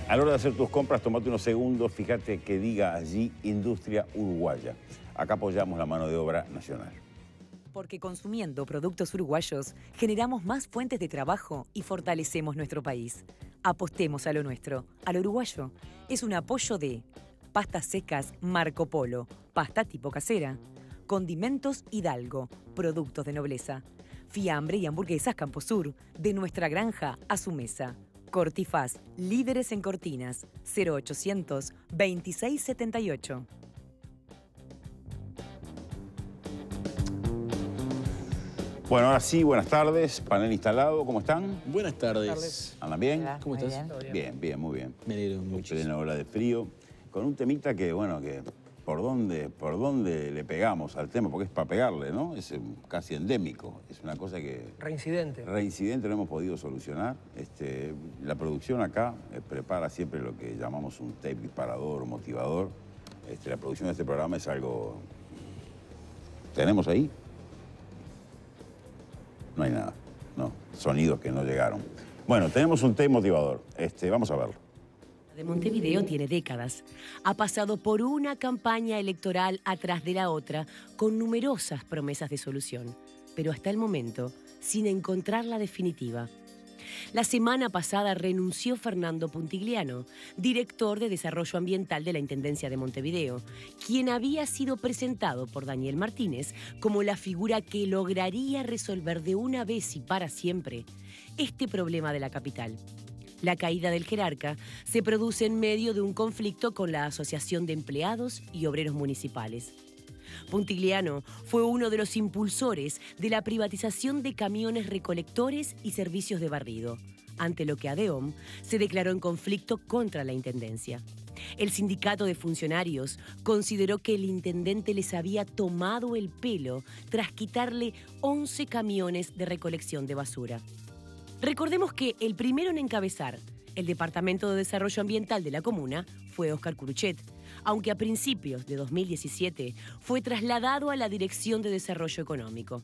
A la hora de hacer tus compras, tomate unos segundos, fíjate que diga allí Industria Uruguaya. Acá apoyamos la mano de obra nacional. Porque consumiendo productos uruguayos, generamos más fuentes de trabajo y fortalecemos nuestro país. Apostemos a lo nuestro, a lo uruguayo. Es un apoyo de pastas secas Marco Polo, pasta tipo casera, condimentos Hidalgo, productos de nobleza, fiambre y hamburguesas Camposur, de nuestra granja a su mesa. Cortifaz, líderes en cortinas, 0800 2678. Bueno, ahora sí, buenas tardes. Panel instalado, ¿cómo están? Buenas tardes. ¿Andan bien? Hola, ¿Cómo muy estás? bien. Bien, bien, muy bien. Me alegro mucho. En la ola de frío, con un temita que, bueno, que por dónde le pegamos al tema, porque es para pegarle, ¿no? Es casi endémico, es una cosa que... Reincidente. Reincidente no hemos podido solucionar. La producción acá prepara siempre lo que llamamos un tape disparador o motivador. La producción de este programa es algo... ¿Tenemos ahí? No hay nada, no. Sonidos que no llegaron. Bueno, tenemos un tape motivador. Vamos a verlo. De Montevideo tiene décadas. Ha pasado por una campaña electoral atrás de la otra, con numerosas promesas de solución, pero hasta el momento sin encontrar la definitiva. La semana pasada renunció Fernando Puntigliano, director de Desarrollo Ambiental de la Intendencia de Montevideo, quien había sido presentado por Daniel Martínez como la figura que lograría resolver de una vez y para siempre este problema de la capital. La caída del jerarca se produce en medio de un conflicto con la Asociación de Empleados y Obreros Municipales. Puntigliano fue uno de los impulsores de la privatización de camiones recolectores y servicios de barrido, ante lo que ADEOM se declaró en conflicto contra la Intendencia. El sindicato de funcionarios consideró que el intendente les había tomado el pelo tras quitarle 11 camiones de recolección de basura. Recordemos que el primero en encabezar el Departamento de Desarrollo Ambiental de la comuna fue Óscar Curuchet, aunque a principios de 2017 fue trasladado a la Dirección de Desarrollo Económico.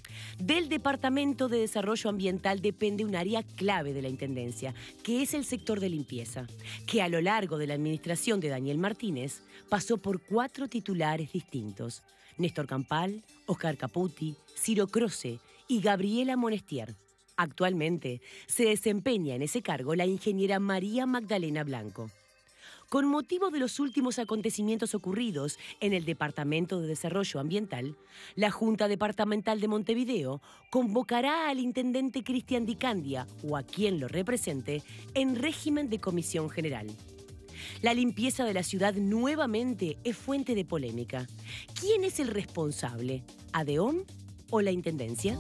Del Departamento de Desarrollo Ambiental depende un área clave de la Intendencia, que es el sector de limpieza, que a lo largo de la administración de Daniel Martínez pasó por 4 titulares distintos: Néstor Campal, Óscar Caputi, Ciro Croce y Gabriela Monestier. Actualmente se desempeña en ese cargo la ingeniera María Magdalena Blanco. Con motivo de los últimos acontecimientos ocurridos en el Departamento de Desarrollo Ambiental, la Junta Departamental de Montevideo convocará al intendente Cristian Di Candia o a quien lo represente en régimen de comisión general. La limpieza de la ciudad nuevamente es fuente de polémica. ¿Quién es el responsable? ¿ADEOM o la Intendencia?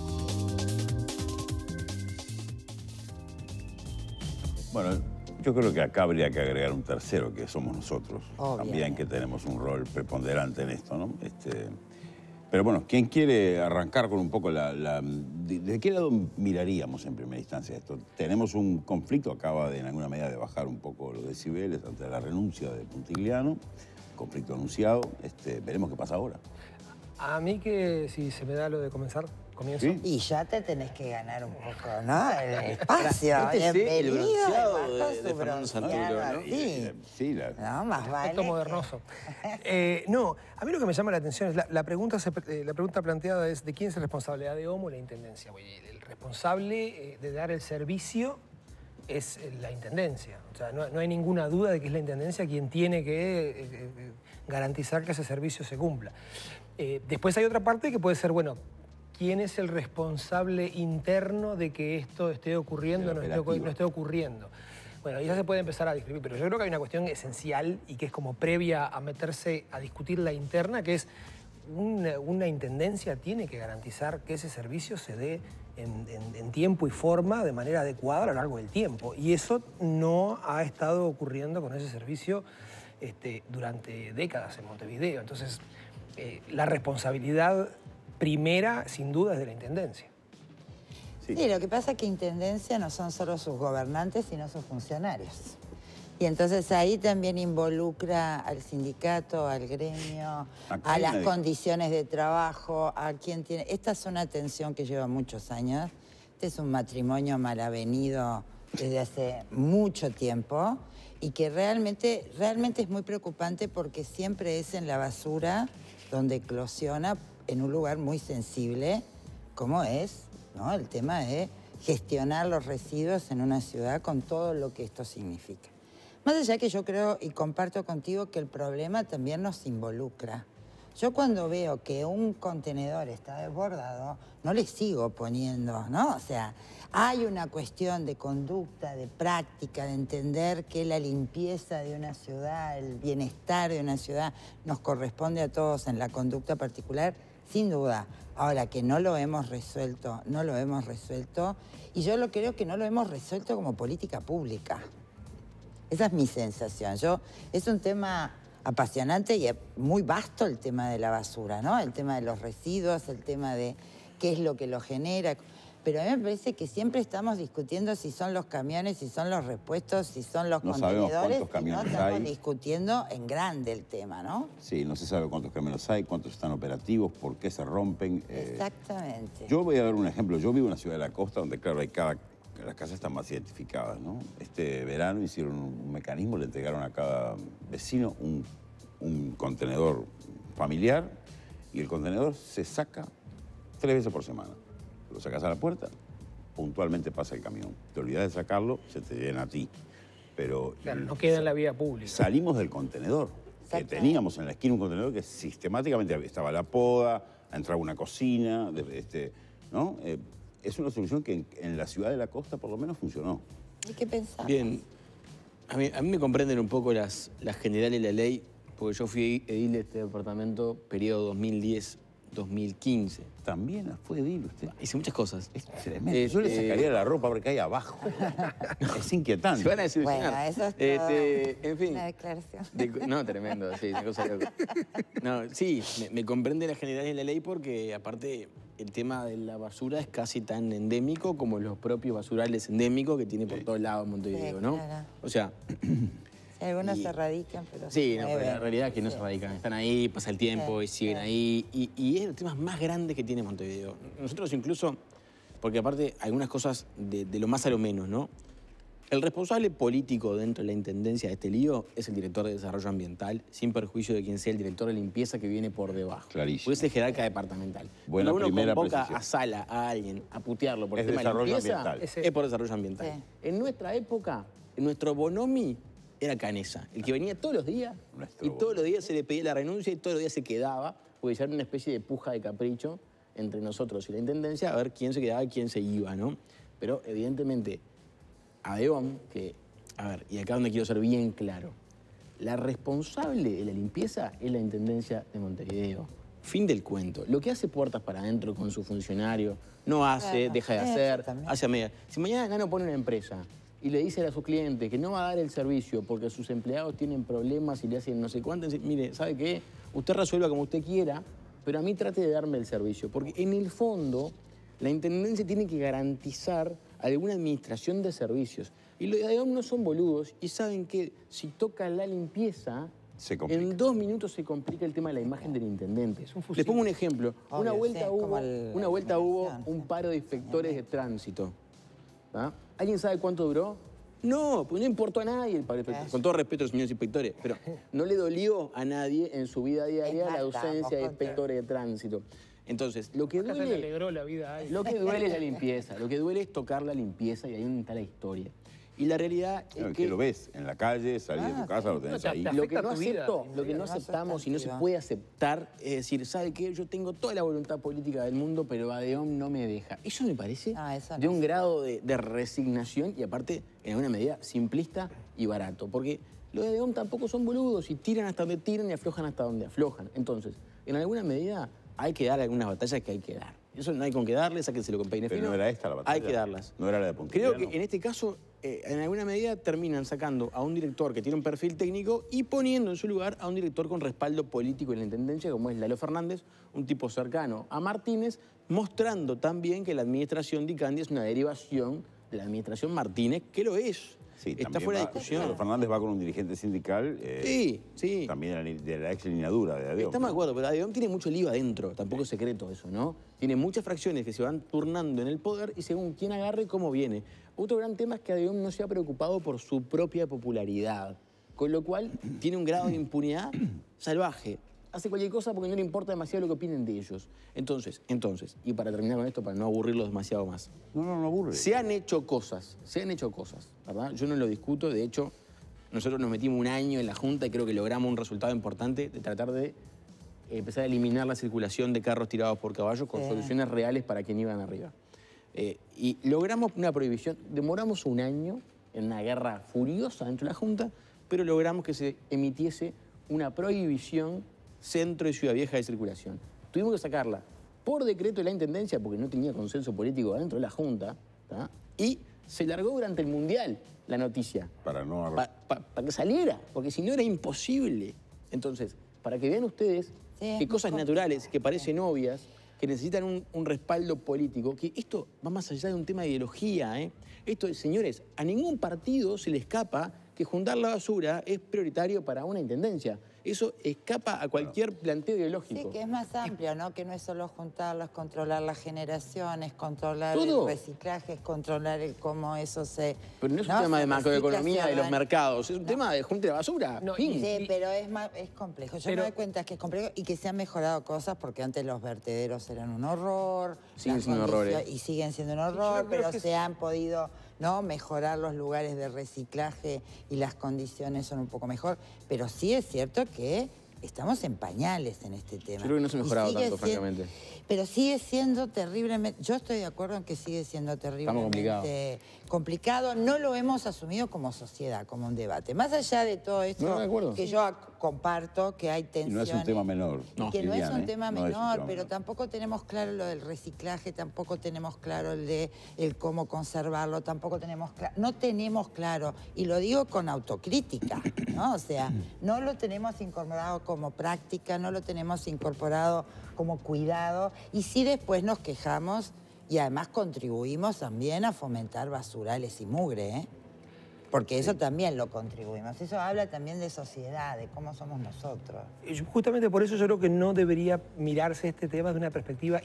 Bueno, yo creo que acá habría que agregar un tercero, que somos nosotros. Obviamente. También que tenemos un rol preponderante en esto, ¿no? Pero bueno, ¿quién quiere arrancar con un poco ¿de qué lado miraríamos en primera instancia esto? Tenemos un conflicto, acaba de en alguna medida de bajar un poco los decibeles ante la renuncia de Puntigliano, conflicto anunciado, veremos qué pasa ahora. A mí que, si se me da lo de comienzo. ¿Sí? Y ya te tenés que ganar un poco, ¿no? El espacio. Este sí, el Bienvenido, bronceado bajó de su Fernando Santoro, bronceado, ¿no? Sí. Sí, No, más vale. Aspecto modernoso. No, a mí lo que me llama la atención es la pregunta planteada es: ¿de quién es el responsable? ¿ADEOM o la Intendencia? El responsable de dar el servicio es la Intendencia. O sea, no hay ninguna duda de que es la Intendencia quien tiene que garantizar que ese servicio se cumpla. Después hay otra parte que puede ser, bueno, ¿quién es el responsable interno de que esto esté ocurriendo o no esté ocurriendo? Bueno, ya se puede empezar a describir, pero yo creo que hay una cuestión esencial y que es como previa a meterse a discutir la interna, que es una intendencia tiene que garantizar que ese servicio se dé en tiempo y forma, de manera adecuada a lo largo del tiempo. Y eso no ha estado ocurriendo con ese servicio durante décadas en Montevideo. Entonces, la responsabilidad primera, sin duda, es de la Intendencia. Sí, lo que pasa es que Intendencia no son solo sus gobernantes, sino sus funcionarios. Y entonces ahí también involucra al sindicato, al gremio, a las condiciones de trabajo, a quien tiene... Esta es una tensión que lleva muchos años. Este es un matrimonio mal avenido desde hace mucho tiempo y que realmente es muy preocupante porque siempre es en la basura donde eclosiona en un lugar muy sensible, como es, ¿no?, el tema de gestionar los residuos en una ciudad con todo lo que esto significa. Más allá que yo creo y comparto contigo que el problema también nos involucra. Yo cuando veo que un contenedor está desbordado, no le sigo poniendo, ¿no? O sea, hay una cuestión de conducta, de práctica, de entender que la limpieza de una ciudad, el bienestar de una ciudad nos corresponde a todos en la conducta particular, sin duda. Ahora, que no lo hemos resuelto, no lo hemos resuelto, y yo creo que no lo hemos resuelto como política pública. Esa es mi sensación. Es un tema apasionante y muy vasto el tema de la basura, ¿no? El tema de los residuos, el tema de qué es lo que lo genera. Pero a mí me parece que siempre estamos discutiendo si son los camiones, si son los repuestos, si son los contenedores. No sabemos cuántos camiones estamos discutiendo en grande el tema, ¿no? Sí, no se sabe cuántos camiones hay, cuántos están operativos, por qué se rompen. Exactamente. Yo voy a dar un ejemplo. Yo vivo en una ciudad de la costa donde, claro, las casas están más identificadas, ¿no? Este verano hicieron un mecanismo, le entregaron a cada vecino un contenedor familiar y el contenedor se saca 3 veces por semana. Lo sacas a la puerta, puntualmente pasa el camión. Te olvidas de sacarlo, se te llena a ti. Pero claro, no queda en la vía pública. Salimos del contenedor, que teníamos en la esquina un contenedor que sistemáticamente estaba la poda, entraba una cocina, ¿no? Es una solución que en la ciudad de la costa por lo menos funcionó. ¿Y qué pensás? Bien, a mí me comprenden un poco las generales de la ley, porque yo fui edil de este departamento periodo 2010-2015. También fue edil usted. Hice muchas cosas. Es tremendo. Yo le sacaría la ropa porque hay abajo. Es inquietante. Se van a desilusionar. Bueno, eso es todo en fin. una declaración. No, tremendo, sí, una cosa loca. No, sí, me comprende las generales de la ley porque, aparte, el tema de la basura es casi tan endémico como los propios basurales endémicos que tiene por todos lados Montevideo, ¿no? Claro. O sea... Sí, algunos se radican, pero sí, no, pero la realidad es que no se radican. Están ahí, pasa el tiempo y siguen ahí. Y es de los temas más grandes que tiene Montevideo. Nosotros incluso, porque aparte algunas cosas de lo más a lo menos, ¿no? El responsable político dentro de la intendencia de este lío es el director de desarrollo ambiental, sin perjuicio de quien sea el director de limpieza que viene por debajo. Clarísimo. Porque es el jerarca departamental. Buena Cuando uno primera convoca precisión. a Sala, a alguien, a putearlo por el Es tema de desarrollo limpieza, ambiental. es por desarrollo ambiental. Sí. En nuestra época, en nuestro bonomi, era Canesa, el que venía todos los días y todos los días se le pedía la renuncia y todos los días se quedaba, porque ya era una especie de puja de capricho entre nosotros y la intendencia a ver quién se quedaba y quién se iba, ¿no? Pero evidentemente, ADEOM, que, a ver, y acá donde quiero ser bien claro, la responsable de la limpieza es la intendencia de Montevideo. Fin del cuento. Lo que hace puertas para adentro con su funcionario, no hace, Claro, deja de hacer, también. hace a media. Si mañana Nano pone una empresa y le dice a sus clientes que no va a dar el servicio porque sus empleados tienen problemas y le hacen no sé cuánto, mire, ¿sabe qué? Usted resuelva como usted quiera, pero a mí trate de darme el servicio. Porque en el fondo, la intendencia tiene que garantizar alguna administración de servicios. Y los de ADEOM no son boludos y saben que si toca la limpieza, en 2 minutos se complica el tema de la imagen del intendente. Les pongo un ejemplo. Obvio, Una vuelta, sí, hubo un paro de inspectores de tránsito. ¿Ah? ¿Alguien sabe cuánto duró? No, pues no importó a nadie el paro de inspectores. Con todo respeto a los señores inspectores, pero no le dolió a nadie en su vida diaria la ausencia de inspectores de tránsito. Entonces, lo que duele... Se le alegró la vida a él. Lo que duele es la limpieza, lo que duele es tocar la limpieza y ahí donde está la historia. Y la realidad es que lo ves en la calle, salís de tu casa, lo tenés ahí. Lo que no aceptamos y no se puede aceptar es decir, ¿sabe qué? Yo tengo toda la voluntad política del mundo, pero ADEOM no me deja. Eso me parece de un grado de resignación y aparte, en alguna medida, simplista y barato. Porque los de ADEOM tampoco son boludos y tiran hasta donde tiran y aflojan hasta donde aflojan. Entonces, en alguna medida, hay que dar algunas batallas que hay que dar. Eso no hay con qué darle, sáquenselo con peine fino. Pero no era esta la batalla. Hay que darlas. No era la de Pontiliano. Creo que en este caso, en alguna medida, terminan sacando a un director que tiene un perfil técnico y poniendo en su lugar a un director con respaldo político en la intendencia, como es Lalo Fernández, un tipo cercano a Martínez, mostrando también que la administración de Icandia es una derivación de la administración Martínez, que lo es. Sí, está fuera de discusión. Lalo Fernández va con un dirigente sindical. Sí. También de la ex lineadura de ADEOM. Estamos de acuerdo, pero ADEOM tiene mucho lío adentro, tampoco es secreto eso, ¿no? Tiene muchas fracciones que se van turnando en el poder y según quién agarre, cómo viene. Otro gran tema es que ADEOM no se ha preocupado por su propia popularidad, con lo cual tiene un grado de impunidad salvaje. Hace cualquier cosa porque no le importa demasiado lo que opinen de ellos. Entonces, y para terminar con esto, para no aburrirlos demasiado más. No aburre. Se han hecho cosas, ¿verdad? Yo no lo discuto, de hecho, nosotros nos metimos un año en la Junta y creo que logramos un resultado importante de tratar de empezar a eliminar la circulación de carros tirados por caballos con soluciones reales para quien iban arriba. Y logramos una prohibición, demoramos un año en una guerra furiosa dentro de la Junta, pero logramos que se emitiese una prohibición centro y Ciudad Vieja de circulación. Tuvimos que sacarla por decreto de la Intendencia porque no tenía consenso político dentro de la Junta, ¿tá? Y se largó durante el Mundial la noticia. Para no... Para que saliera, porque si no era imposible. Entonces, para que vean ustedes que cosas naturales, que parecen obvias, que necesitan un respaldo político, que esto va más allá de un tema de ideología, ¿eh? Esto, señores, a ningún partido se le escapa que juntar la basura es prioritario para una intendencia. Eso escapa a cualquier planteo ideológico. Sí, que es más amplio, ¿no? Que no es solo juntarlo, es controlar las generaciones, controlar ¿todo? El reciclaje, es controlar cómo eso se... Pero no es un tema de macroeconomía de los mercados, es un tema de junte de basura. Sí, pero es complejo. Yo me doy cuenta que es complejo y que se han mejorado cosas porque antes los vertederos eran un horror. Siguen siendo horrores. Y siguen siendo un horror, pero se han podido... ¿no? Mejorar los lugares de reciclaje y las condiciones son un poco mejor. Pero sí es cierto que estamos en pañales en este tema. Yo creo que no se ha mejorado tanto, francamente. Pero sigue siendo terriblemente... Yo estoy de acuerdo en que sigue siendo terriblemente complicado. No lo hemos asumido como sociedad, como un debate. Más allá de todo esto que yo comparto, que hay tensiones... Y no es un tema menor. Que no es un tema menor, pero tampoco tenemos claro lo del reciclaje, tampoco tenemos claro el cómo conservarlo, tampoco tenemos claro... No tenemos claro, y lo digo con autocrítica, ¿no? O sea, no lo tenemos incorporado como práctica, no lo tenemos incorporado como cuidado, y sí después nos quejamos y además contribuimos también a fomentar basurales y mugre, ¿eh? Porque eso también lo contribuimos. Eso habla también de sociedad, de cómo somos nosotros. Justamente por eso yo creo que no debería mirarse este tema de una perspectiva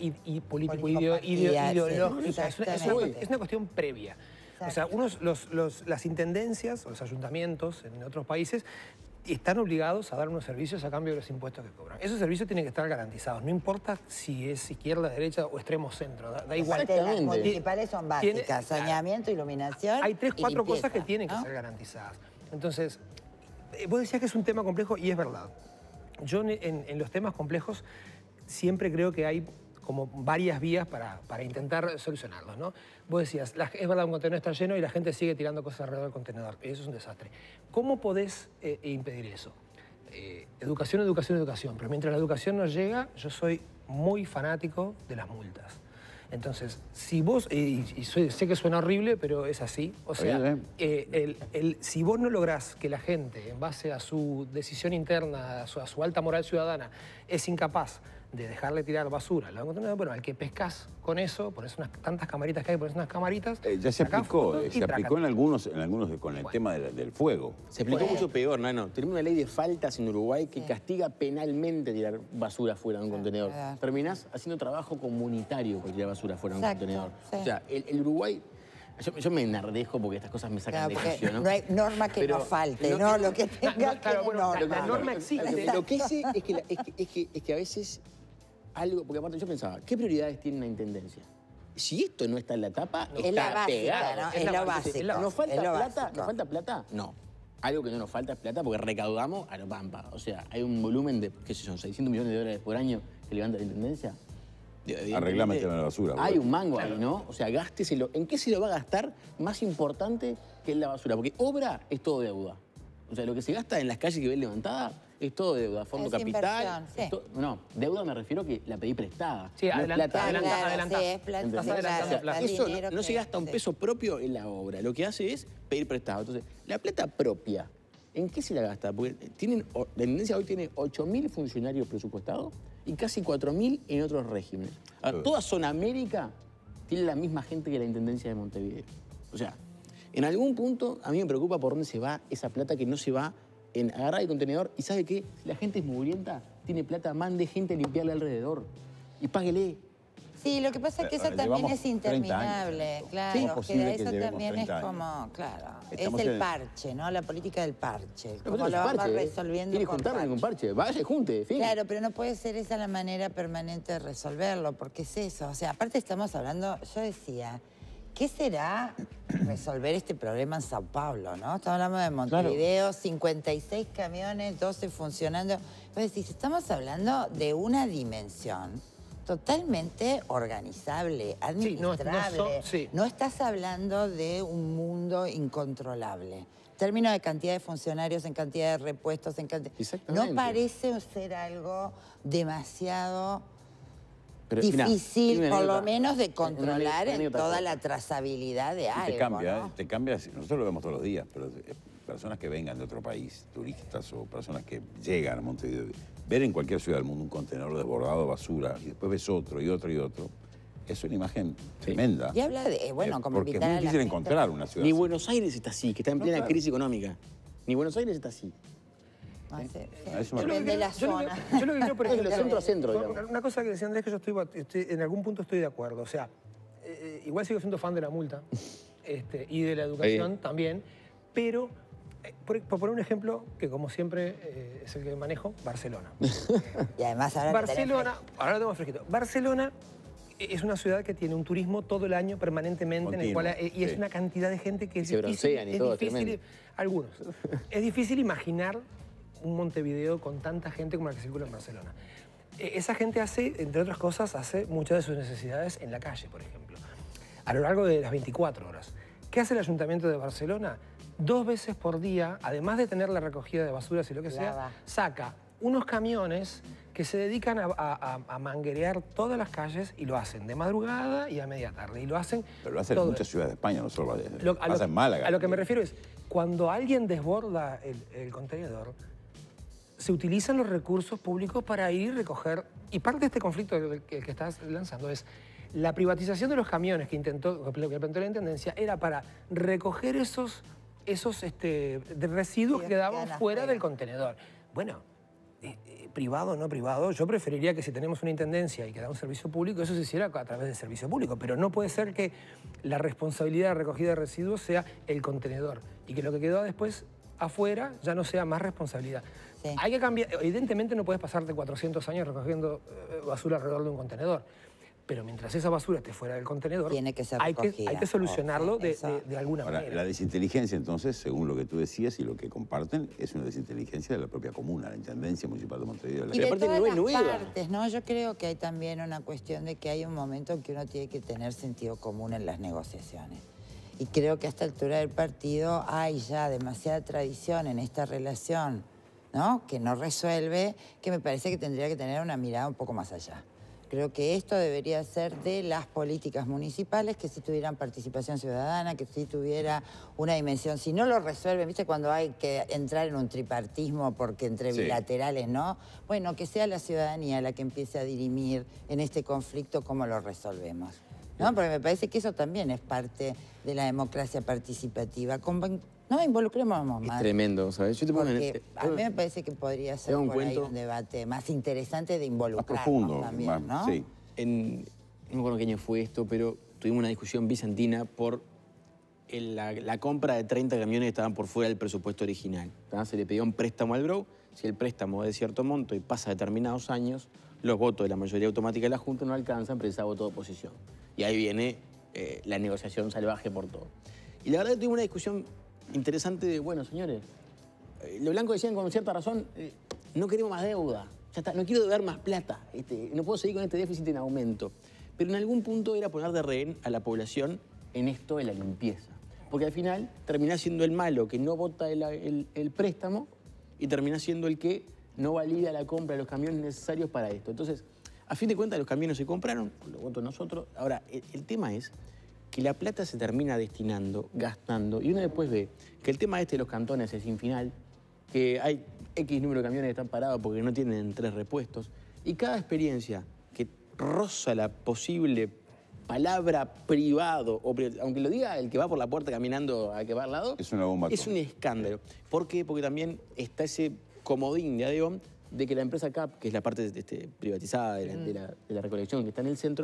ideológica. Es una cuestión previa. Exacto. O sea, las intendencias o los ayuntamientos en otros países están obligados a dar unos servicios a cambio de los impuestos que cobran. Esos servicios tienen que estar garantizados, no importa si es izquierda, derecha o extremo centro, da igual. Las municipales son básicas, saneamiento, iluminación. Hay 3, 4 cosas que tienen que ser garantizadas. Entonces, vos decías que es un tema complejo y es verdad. Yo en los temas complejos siempre creo que hay como varias vías para intentar solucionarlos, ¿no? Vos decías, es verdad, un contenedor está lleno y la gente sigue tirando cosas alrededor del contenedor. Eso es un desastre. ¿Cómo podés impedir eso? Educación, educación, educación. Pero mientras la educación no llega, yo soy muy fanático de las multas. Entonces, si vos, sé que suena horrible, pero es así. O sea, si vos no lográs que la gente, en base a su decisión interna, a su alta moral ciudadana, es incapaz de dejarle tirar basura, bueno, al que pescás con eso, pones tantas camaritas que hay, pones unas camaritas... ya se aplicó, en algunos con el tema del fuego. Se aplicó mucho peor, Nano. Tenemos una ley de faltas en Uruguay que castiga penalmente tirar basura fuera de un contenedor. Terminás haciendo trabajo comunitario por tirar basura fuera de un contenedor. O sea, el Uruguay... Yo me enardejo porque estas cosas me sacan de quicio, ¿no? No hay norma que no falte, ¿no? Lo que tenga la norma existe. Lo que hice es que a veces algo... Porque aparte yo pensaba, ¿qué prioridades tiene una intendencia? Si esto no está en la tapa, es la básica, ¿no? Es lo básico. ¿Nos falta plata? ¿Nos falta plata? No. Algo que no nos falta es plata porque recaudamos a lo pampa. O sea, hay un volumen de, qué sé yo, 600 millones de dólares por año que levanta la intendencia. Arreglame el tema de la basura. Hay un mango ahí, ¿no? O sea, gásteselo. ¿En qué se lo va a gastar más importante que en la basura? Porque obra es todo deuda. O sea, lo que se gasta en las calles que ven levantada es todo deuda. Fondo capital. No, deuda me refiero a que la pedí prestada. Sí, adelantá. Eso no se gasta un peso propio en la obra. Lo que hace es pedir prestado. Entonces, la plata propia, ¿en qué se la gasta? Porque la Intendencia hoy tiene 8.000 funcionarios presupuestados y casi 4.000 en otros regímenes. Toda Zona América tiene la misma gente que la Intendencia de Montevideo. O sea, en algún punto a mí me preocupa por dónde se va esa plata que no se va en agarrar el contenedor. ¿Y sabe qué? Si la gente es mugrienta, tiene plata, mande gente a limpiarle alrededor. Y páguele. Sí, lo que pasa es que eso también es interminable, claro, que eso también es como, claro, es el parche, ¿no? La política del parche, como lo vamos resolviendo con parche. ¿Quiere juntarme con parche? Vaya, junte, fin. Claro, pero no puede ser esa la manera permanente de resolverlo, porque es eso, o sea, aparte estamos hablando, yo decía, ¿qué será resolver este problema en Sao Paulo, no? Estamos hablando de Montevideo, 56 camiones, 12 funcionando. Pues decís, estamos hablando de una dimensión totalmente organizable, administrable. No estás hablando de un mundo incontrolable. En términos de cantidad de funcionarios, en cantidad de repuestos, en cantidad... No parece ser algo demasiado difícil, por lo menos, de controlar en toda la trazabilidad de algo. Te cambia, nosotros lo vemos todos los días, pero personas que vengan de otro país, turistas o personas que llegan a Montevideo, ver en cualquier ciudad del mundo un contenedor desbordado de basura y después ves otro y otro y otro, es una imagen tremenda. Y habla de, bueno, como porque es muy difícil encontrar una ciudad Ni Buenos Aires está así, que está en plena crisis económica. Ni Buenos Aires está así. Depende de la zona. Yo lo que creo, por ejemplo, centro a centro, digamos. Una cosa que decía Andrés, que yo en algún punto estoy de acuerdo. O sea, igual sigo siendo fan de la multa y de la educación también, pero, por poner un ejemplo, que como siempre es el que manejo, Barcelona. Y además ahora Barcelona, ahora lo tengo fresquito. Barcelona es una ciudad que tiene un turismo todo el año permanentemente, en el cual, y es una cantidad de gente que es difícil, algunos. Es difícil imaginar un Montevideo con tanta gente como la que circula en Barcelona. Esa gente hace, entre otras cosas, hace muchas de sus necesidades en la calle, por ejemplo, a lo largo de las 24 horas. ¿Qué hace el Ayuntamiento de Barcelona? 2 veces por día, además de tener la recogida de basuras y lo que sea, saca unos camiones que se dedican a manguerear todas las calles y lo hacen de madrugada y a media tarde. Y lo hacen Pero lo hacen en muchas ciudades de España, no solo pasa en Málaga. A lo que me refiero es, cuando alguien desborda el contenedor, se utilizan los recursos públicos para ir y recoger. Y parte de este conflicto que estás lanzando es la privatización de los camiones que planteó la Intendencia era para recoger esos residuos que quedaban fuera del contenedor. Bueno, privado o no privado, yo preferiría que si tenemos una intendencia y que da un servicio público, eso se hiciera a través del servicio público, pero no puede ser que la responsabilidad de recogida de residuos sea el contenedor y que lo que quedó después afuera ya no sea más responsabilidad. Hay que cambiar, evidentemente no puedes pasarte 400 años recogiendo basura alrededor de un contenedor, pero mientras esa basura esté fuera del contenedor, tiene que ser hay que solucionarlo de alguna manera. La desinteligencia, entonces, según lo que tú decías y lo que comparten, es una desinteligencia de la propia comuna, la Intendencia Municipal de Montevideo. Y de todas las partes, ¿no? Yo creo que hay también una cuestión de que hay un momento en que uno tiene que tener sentido común en las negociaciones. Y creo que a esta altura del partido hay ya demasiada tradición en esta relación, ¿no? Que no resuelve, que me parece que tendría que tener una mirada un poco más allá. Creo que esto debería ser de las políticas municipales, que si tuvieran participación ciudadana, que si tuviera una dimensión. Si no lo resuelven, ¿viste? Cuando hay que entrar en un tripartismo porque entre bilaterales, ¿no? Bueno, que sea la ciudadanía la que empiece a dirimir en este conflicto cómo lo resolvemos, ¿no? Porque me parece que eso también es parte de la democracia participativa. No involucremos más. Es tremendo, ¿sabes? Yo te pongo a mí me parece que podría ser por ahí un debate más interesante de involucrarnos más profundo, también, ¿no? Sí. No me acuerdo qué año fue esto, pero tuvimos una discusión bizantina por la compra de 30 camiones que estaban por fuera del presupuesto original. Se le pedía un préstamo al BRO. Si el préstamo es de cierto monto y pasa determinados años, los votos de la mayoría automática de la Junta no alcanzan, precisa voto de oposición. Y ahí viene la negociación salvaje por todo. Y la verdad que tuvimos una discusión interesante de, bueno, señores, los blancos decían con cierta razón, no queremos más deuda, ya está, no quiero deber más plata, no puedo seguir con este déficit en aumento. Pero en algún punto era poner de rehén a la población en esto de la limpieza. Porque al final termina siendo el malo que no vota el préstamo y termina siendo el que no valida la compra de los camiones necesarios para esto. Entonces, a fin de cuentas, los camiones se compraron, los votos nosotros. Ahora, el tema es que la plata se termina destinando, gastando, y uno después ve que el tema de los cantones es sin final, que hay X número de camiones que están parados porque no tienen 3 repuestos, y cada experiencia que roza la posible palabra privado, aunque lo diga el que va por la puerta caminando a que va al lado, es una bomba. Es un escándalo. ¿Por qué? Porque también está ese comodín de ADEOM de que la empresa CAP, que es la parte privatizada de la recolección que está en el centro,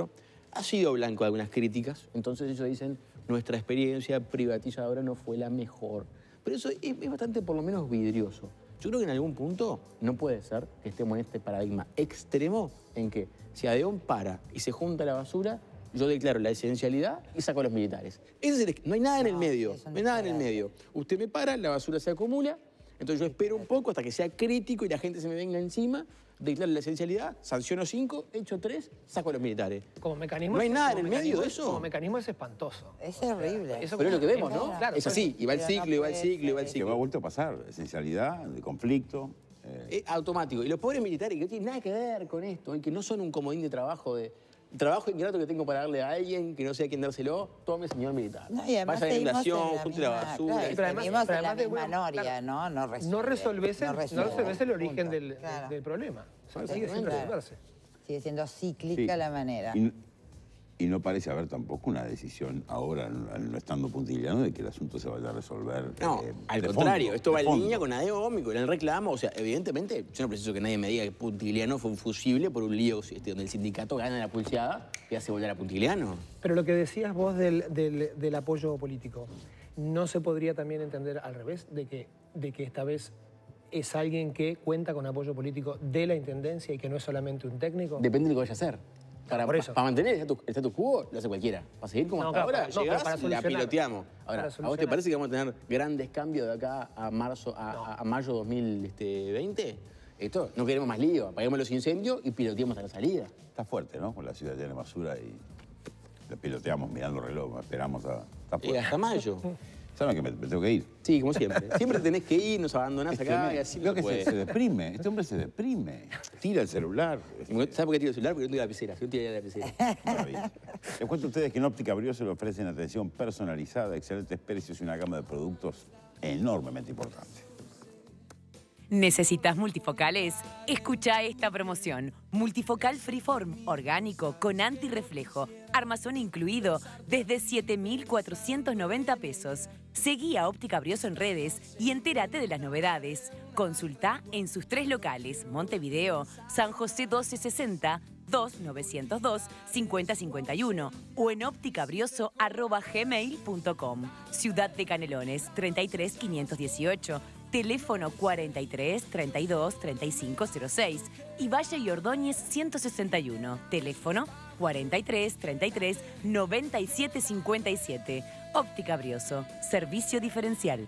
ha sido blanco de algunas críticas. Entonces ellos dicen, nuestra experiencia privatizadora no fue la mejor. Pero eso es bastante, por lo menos, vidrioso. Yo creo que en algún punto no puede ser que estemos en este paradigma extremo en que si ADEON para y se junta la basura, yo declaro la esencialidad y saco a los militares. No hay nada en el medio, no hay nada en el medio. Usted me para, la basura se acumula, entonces yo espero un poco hasta que sea crítico y la gente se me venga encima, declaro la esencialidad, sanciono 5, echo 3, saco a los militares. Como mecanismo, ¿No hay nada en el medio de eso? Como mecanismo es espantoso. Es horrible. Eso pero es lo que vemos, ¿no? Claro, es así, y va el ciclo, y va el ciclo, y va el Que ciclo. va vuelto a pasar, esencialidad, de conflicto. Es automático. Y los pobres militares que no tienen nada que ver con esto, y que no son un comodín de trabajo, de trabajo ingrato que tengo para darle a alguien que no sé a quién dárselo, tome, señor militar. No, y además vaya a la seguimos inundación, en la junte la misma- basura. claro, pero además- seguimos pero en la además de misma bueno, noria, claro, ¿no? No resuelve. No resolves el origen Punto. del Claro. problema. Sigue sin Claro. resolverse. Sigue siendo cíclica Sí. la manera. Y no parece haber tampoco una decisión ahora, no estando Puntiliano, de que el asunto se vaya a resolver. No, al de contrario, fondo, esto va de en fondo. línea con ADEOM y con el reclamo. O sea, evidentemente, yo no preciso que nadie me diga que Puntiliano fue un fusible por un lío donde el sindicato gana la pulseada y hace volver a Puntiliano. Pero lo que decías vos del apoyo político, ¿no se podría también entender al revés? De que esta vez es alguien que cuenta con apoyo político de la Intendencia y que no es solamente un técnico. Depende de lo que vaya a hacer. Por eso. Para mantener el status quo lo hace cualquiera. Para seguir como No, hasta claro, ahora, pero llegás para y la solucionar. piloteamos. Ahora, Para ¿a vos te solucionar. parece que vamos a tener grandes cambios de acá a marzo, a mayo 2020? Esto, no queremos más lío. Apaguemos los incendios y piloteamos a la salida. Está fuerte, ¿no? Con la ciudad llena de basura y le piloteamos mirando el reloj, esperamos a... Está Y fuerte. hasta mayo. ¿Saben que me tengo que ir? Sí, como siempre. Siempre tenés que ir, nos abandonás Es acá y tremendo. así Veo no que se puede. se deprime, este hombre se deprime. Tira el celular. ¿Sabes por qué tiro el celular? Porque no tengo lapicera. Si no tiraría la lapicera. Maravilla. Les cuento a ustedes que en Óptica Brioso le ofrecen atención personalizada, excelentes precios y una gama de productos enormemente importante. ¿Necesitas multifocales? Escucha esta promoción. Multifocal Freeform, orgánico, con antirreflejo. Armazón incluido, desde 7.490 pesos. Seguí a Óptica Brioso en redes y entérate de las novedades. Consulta en sus 3 locales, Montevideo, San José 1260, 2902-5051 o en ópticabrioso@gmail.com. Ciudad de Canelones, 33518. Teléfono 43 32 3506 y Valle y Ordóñez 161. Teléfono 43 33 97 57. Óptica Brioso, servicio diferencial.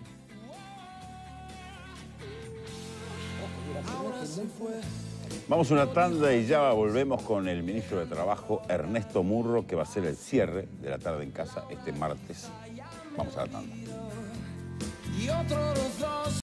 Vamos a una tanda y ya volvemos con el ministro de Trabajo, Ernesto Murro, que va a ser el cierre de la tarde en casa este martes. Vamos a la tanda. Y otro los dos